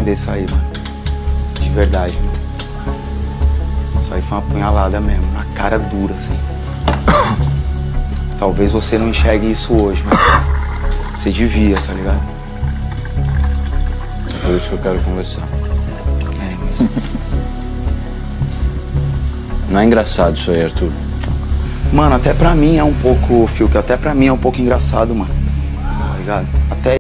entender isso aí, mano. De verdade, mano. Isso aí foi uma punhalada mesmo, na cara dura, assim. Talvez você não enxergue isso hoje, mas você devia, tá ligado? É por isso que eu quero conversar. É, mas... Não é engraçado isso aí, Arthur. Mano, até pra mim é um pouco, Fiuk, até pra mim é um pouco engraçado, mano. Tá ligado? Até